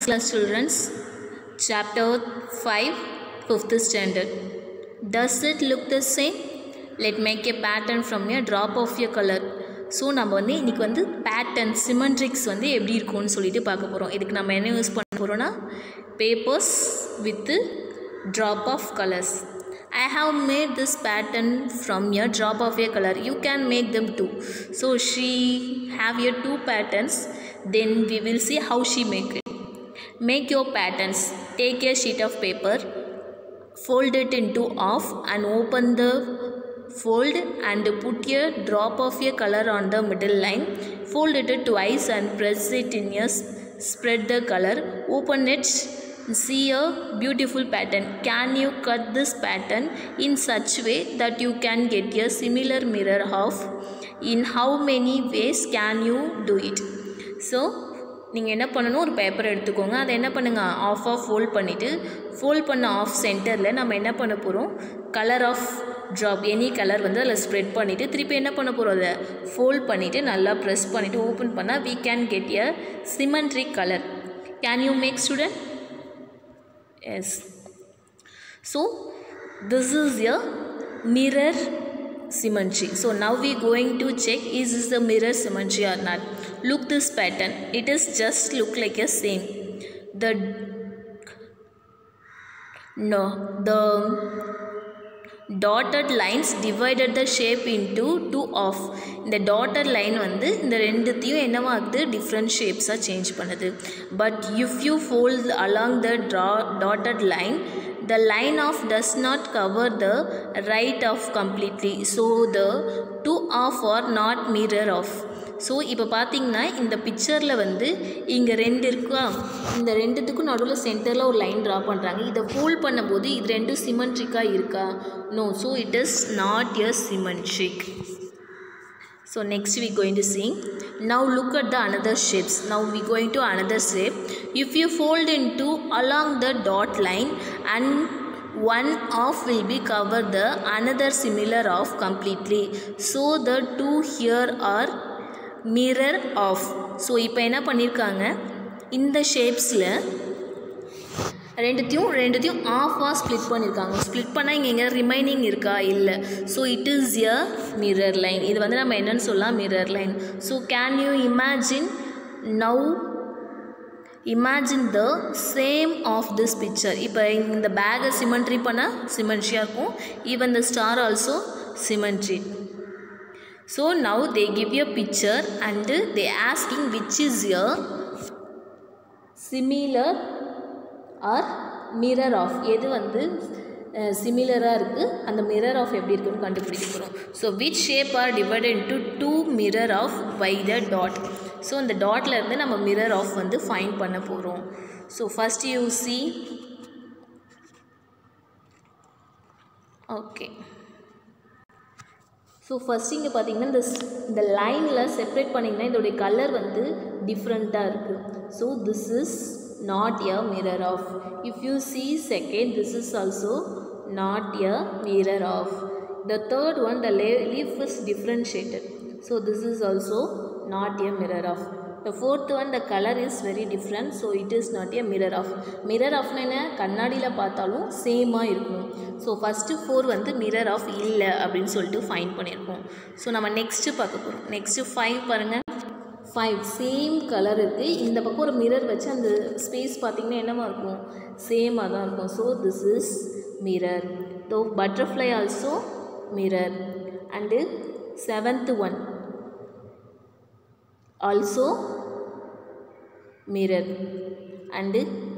Class children's chapter 5 5th standard. Does it look the same? Let make a pattern from a drop of your color. So நம்ம வந்து இன்றைக்கி வந்து pattern சிமெண்ட்ரிக்ஸ் வந்து எப்படி இருக்கும்னு சொல்லிட்டு பார்க்க போகிறோம். இதுக்கு நம்ம என்ன யூஸ் பண்ண போகிறோன்னா papers with drop of colors. I have made this pattern from a drop of a color. You can make them too. So she have here two patterns. Then we will see how she make it. Make your patterns. Take a sheet of paper, fold it into half and open the fold and put a drop of a color on the middle line. Fold it twice and press it in a spread the color. Open it. See a beautiful pattern. Can you cut this pattern in such way that you can get a similar mirror of? In how many ways can you do it? So நீங்கள் என்ன பண்ணணும், ஒரு paper எடுத்துக்கோங்க. அதை என்ன பண்ணுங்கள், ஆஃபாக fold பண்ணிவிட்டு ஃபோல்ட் பண்ண ஆஃப் சென்டரில் நம்ம என்ன பண்ண போகிறோம், colour of drop any colour வந்து அதில் ஸ்ப்ரெட் பண்ணிவிட்டு திருப்பி என்ன பண்ண போகிறோம், அதை ஃபோல்ட் பண்ணிவிட்டு நல்லா ப்ரெஸ் பண்ணிவிட்டு ஓப்பன் பண்ணால் we can get a symmetric color. Can you make, student? Yes. So this is a mirror symmetry. So now we going to check is this the mirror symmetry or not. Look this pattern. It is just look like a same. The dotted lines divided the shape into two of. இந்த dotted line வந்து இந்த ரெண்டுத்தையும் என்னவாகுது, different shapes change பண்ணுது. But if you fold along the dotted line, the line of does not cover the right of completely. So the two of are not mirror of. So இப்போ பார்த்தீங்கன்னா இந்த பிக்சரில் வந்து இங்கே ரெண்டு இருக்கா, இந்த ரெண்டுத்துக்கும் நடுவில் சென்டரில் ஒரு லைன் ட்ரா பண்ணுறாங்க. இதை ஃபோல்ட் பண்ணும்போது இது ரெண்டும் சிமெண்ட்ரிக்காக இருக்கா? No. So it is not a symmetric. So next we going to see. Now look at the another shapes. Now we going to another shape. If you fold into along the dot line and one off will be cover the another similar off completely. So the two here are mirror off. So இப்போ என்ன பண்ணியிருக்காங்க, இந்த ஷேப்ஸில் ரெண்டுத்தையும் ஆஃபாக split பண்ணியிருக்காங்க. Split பண்ணால் இங்கே எங்கே remaining இருக்கா? இல்லை. So it is a mirror line. இது வந்து நம்ம என்னென்னு சொல்லலாம், mirror line. So can you imagine now imagine the same of this picture. இப்போ இந்த பேக்கை சிமெண்ட்ரி பண்ணால் சிமெண்ட்ரியாக இருக்கும். Even the star also symmetry. So now they give you a picture and they asking which is your similar or mirror of. எது வந்து சிமிலராக இருக்குது, அந்த மிரர் ஆஃப் எப்படி இருக்குன்னு கண்டுபிடிக்க போகிறோம். So which shape are divided into two mirror of by the dot. So அந்த டாட்டில் இருந்து நம்ம மிரர் ஆஃப் வந்து ஃபைண்ட் பண்ண போகிறோம். So first you see. Okay. So first இங்கே பார்த்தீங்கன்னா இந்த லைனில் செப்ரேட் பண்ணிங்கன்னா இதோடைய கலர் வந்து டிஃப்ரெண்ட்டாக இருக்குது. So this is not a mirror half. If you see second, this is also not a mirror half. The third one, the leaf is differentiated. So this is also not a mirror of. The fourth one, the color is very different. So it is not a mirror of. Mirror of என்ன, கண்ணாடியில் பார்த்தாலும் சேமாக இருக்கணும். So first 4 வந்து mirror of இல்லை அப்படின்னு சொல்லிட்டு find பண்ணியிருக்கோம். ஸோ நம்ம நெக்ஸ்ட்டு பார்க்க போகிறோம். நெக்ஸ்ட்டு 5 பாருங்கள். 5 சேம் கலர் இருக்குது. இந்த பக்கம் ஒரு மிரர் வச்சு அந்த ஸ்பேஸ் பார்த்திங்கன்னா என்னவா இருக்கும், சேமாக தான் இருக்கும். So this is mirror. So butterfly also mirror. And 7th one also mirror. And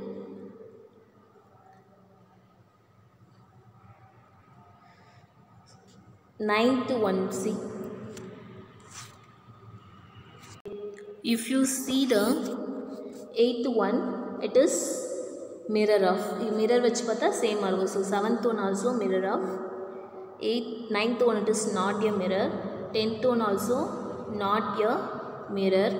9th one, see. If you see the 8th one, it is mirror of. Mirror வச்சு பார்த்தா சேம் ஆகும். So 7th one also mirror of. 9th one, it is not a mirror. 10th one also not a mirror.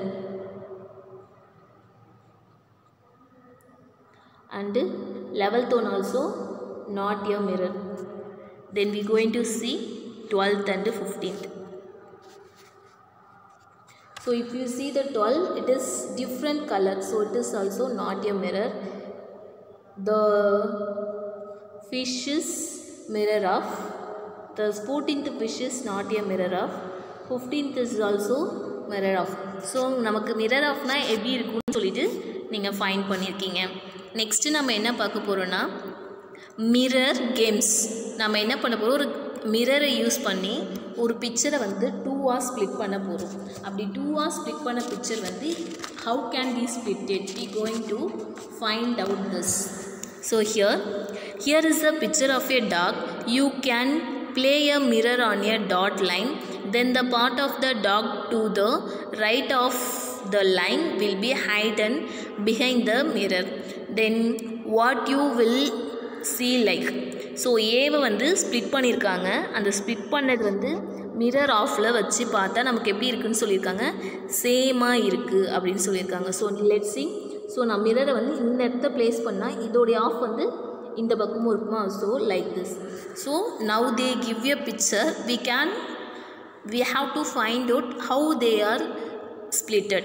And 11th one also not a mirror. Then we going to see 12th and 15th. So if you see the 12, it is different color, so it is also not a mirror. The fish is mirror of, the 14th fish is not a mirror of, 15th is also mirror of. So நமக்கு mirror ofனா எப்படி இருக்கும்னு சொல்லிட்டு நீங்கள் find பண்ணியிருக்கீங்க. Next நம்ம என்ன பார்க்க போகிறோன்னா மிரர் கேம்ஸ். நம்ம என்ன பண்ண போகிறோம், ஒரு மிரரை யூஸ் பண்ணி ஒரு பிக்சரை வந்து 2ஆக ஸ்ப்ளிட் பண்ண போகிறோம். அப்படி 2ஆக ஸ்ப்ளிட் பண்ண பிக்சர் வந்து how can we split it, we going to find out this. So here is a picture of a dog. You can play a mirror on a dot line. Then the part of the dog to the right of the line will be hidden behind the mirror. Then what you will see like. So ஏவை வந்து split பண்ணியிருக்காங்க. அந்த split பண்ணது வந்து mirror ஆஃபில் வச்சு பார்த்தா நமக்கு எப்படி இருக்குதுன்னு சொல்லியிருக்காங்க, சேமாக இருக்குது அப்படின்னு சொல்லியிருக்காங்க. So let's see. ஸோ நான் மிரரை வந்து இந்த இடத்த ப்ளேஸ் பண்ணால் இதோடைய ஆஃப் வந்து இந்த பக்கமும் இருக்குமா. So like this. So now they give a picture, we have to find out how they are splitted.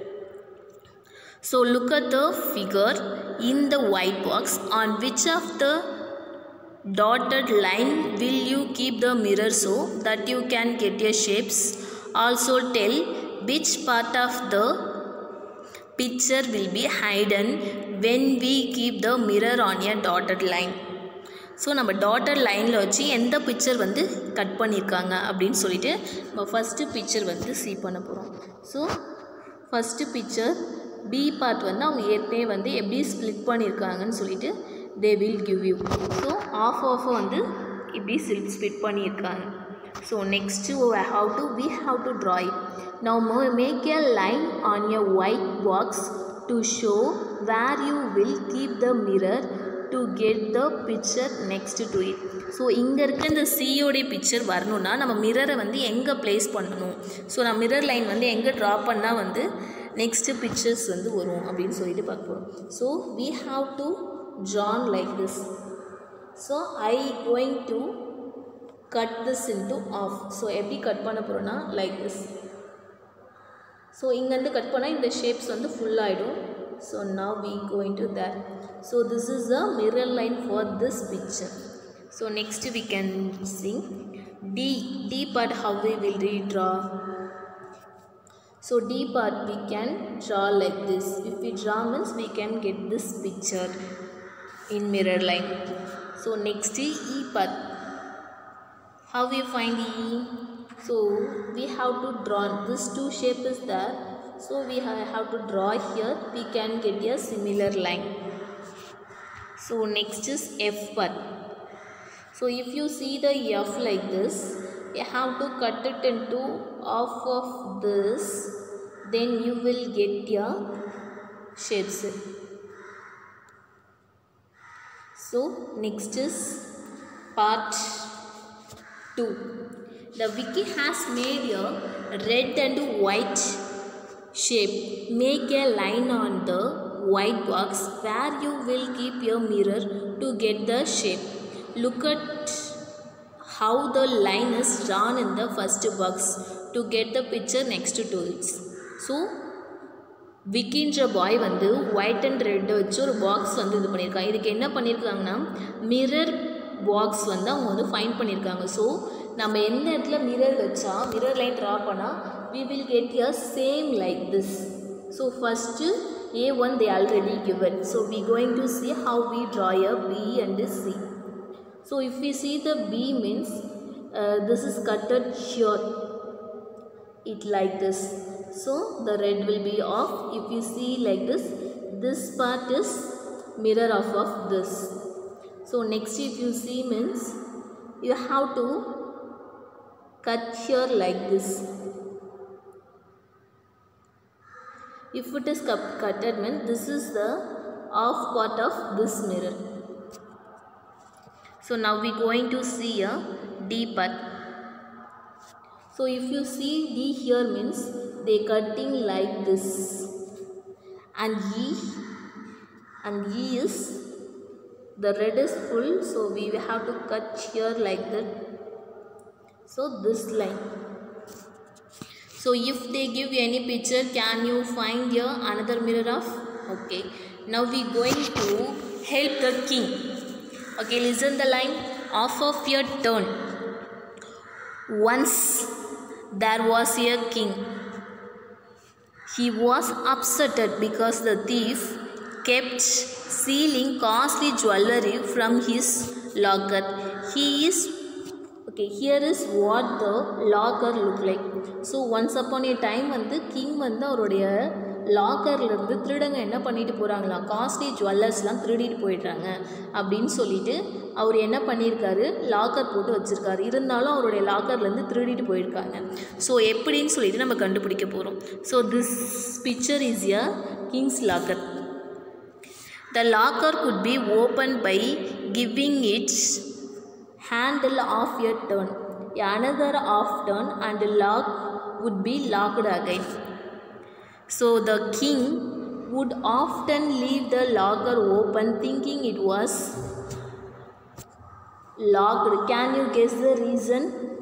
So look at the figure in the white box. On which of the dotted line will you keep the mirror so that you can get your shapes? Also tell which part of the picture will be hidden when we keep the mirror on a dotted line. So நம்ம dotted லைனில் வச்சு எந்த picture வந்து cut பண்ணியிருக்காங்க அப்படின்னு சொல்லிட்டு நம்ம first picture வந்து சீ பண்ண போகிறோம். So first picture B part வந்து அவங்க ஏற்கனவே வந்து எப்படி ஸ்ப்ளிட் பண்ணியிருக்காங்கன்னு சொல்லிட்டு they will give you. So half வந்து இப்படி ஸ்ப்ளிட் பண்ணியிருக்காங்க. So next we have to draw it. Now make a line on a white box to show where you will keep the mirror to get the picture next to it. So இங்கே இருக்க இந்த சியோடைய picture வரணுன்னா நம்ம மிரரை வந்து எங்கே place பண்ணணும், so நான் mirror line வந்து எங்கே ட்ரா பண்ணால் வந்து நெக்ஸ்ட்டு பிக்சர்ஸ் வந்து வரும் அப்படின்னு சொல்லிட்டு பார்க்க போகிறோம். So we have to draw like this. So I going to cut this into half. So எப்படி கட் பண்ண போகிறோன்னா லைக் திஸ். ஸோ இங்கேருந்து கட் பண்ணால் இந்த ஷேப்ஸ் வந்து ஃபுல் ஆகிடும். So now we go into that. So this is a mirror line for this picture. So next we can see D part, how we will redraw. So D part we can draw like this. If we draw means we can get this picture in mirror line. So next E part, how we find E? So we have to draw this two shape is there. So we have to draw here, we can get a similar line. So next is F part. So if you see the F like this, you have to cut it into half of this, then you will get your shapes. So next is part 2. The Vicky has made a red and white shape. Make a line on the white box where you will keep your mirror to get the shape. Look at how the line is drawn in the first box to get the picture next to it. So விக்கின்ற பாய் வந்து white and ரெட்டை வச்சு ஒரு box வந்து இது பண்ணியிருக்காங்க. இதுக்கு என்ன பண்ணியிருக்காங்கன்னா மிரர் பாக்ஸ் வந்து அவங்க வந்து ஃபைண்ட் பண்ணியிருக்காங்க. ஸோ நம்ம எந்த இடத்துல மிரர் வச்சா மிரர் லைன் ட்ரா பண்ணால் we will get a same like this. So first A1 they already given. So we going to see how we draw a B and a C. So if we see the B means this is cutted here, it like this. So the red will be off. If you see like this part is mirror of this. So next if you see means you have to cut here like this. If it is cutted means this is the off part of this mirror. So now we going to see a D part. So if you see D here means they cutting like this, and E is the red is full, so we have to cut here like that. So this line. So if they give you any picture, can you find here another mirror of? Okay, now we going to help the king. Okay, listen the line. Off of your turn. Once there was a king. He was upset because the thief kept stealing costly jewelry from his locker. Here is what the locker look like. So once upon a time வந்து king வந்து அவருடைய லாக்கர்லேருந்து திருடங்க என்ன பண்ணிட்டு போகிறாங்களா, costly ஜுவல்லர்ஸ்லாம் திருடிட்டு போயிடுறாங்க அப்படின்னு சொல்லிட்டு அவர் என்ன பண்ணியிருக்காரு, லாக்கர் போட்டு வச்சுருக்காரு. இருந்தாலும் அவருடைய லாக்கர்லேருந்து திருடிட்டு போயிருக்காங்க. ஸோ எப்படின்னு சொல்லிட்டு நம்ம கண்டுபிடிக்க போகிறோம். So this picture is a king's locker. The locker could be opened by giving its handle of a turn. Another off turn and the lock would be locked again. So the king would often leave the locker open thinking it was locked. Can you guess the reason?